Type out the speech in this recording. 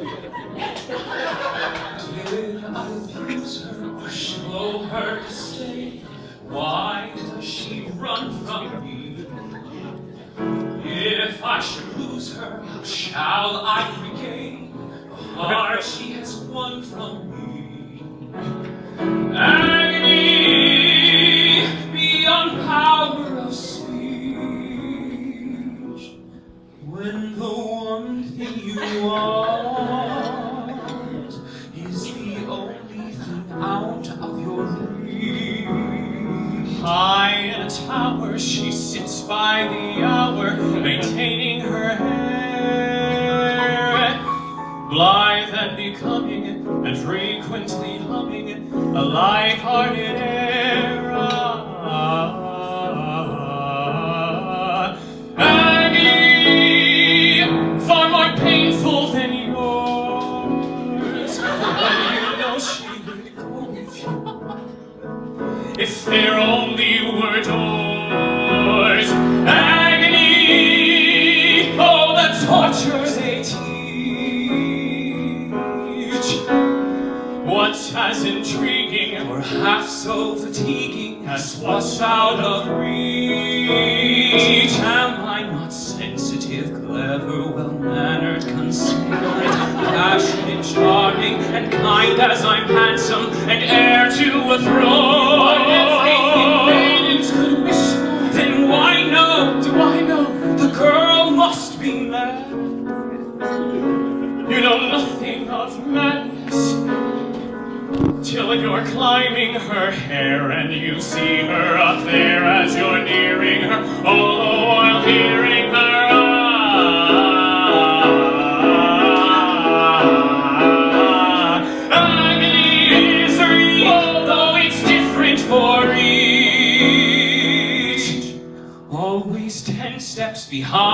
Did I abuse her or show her disdain? Why does she run from me? If I should lose her, how shall I regain the heart she has won from me? Agony beyond power of speech, when the one thing you want is the only thing out of your reach. High in a tower she sits by the hour, maintaining her hair, blithe and becoming, and frequently humming a light-hearted air. Agony, far more painful than yours, but you know she would go with you if there only were doors. Agony, oh, the torture they teach. What's as intriguing or half so fatiguing as what's out of reach? Am I not sensitive, clever, well-mannered, considerate, passionate, charming, and kind as I'm handsome, and heir to a throne? Everything maidens could wish for. Then why no? Do I know? The girl must be mad. You know nothing of madness till you're climbing her hair and you see her up there as you're nearing her, all the while hearing her agony is real, though it's different for each. Always 10 steps behind.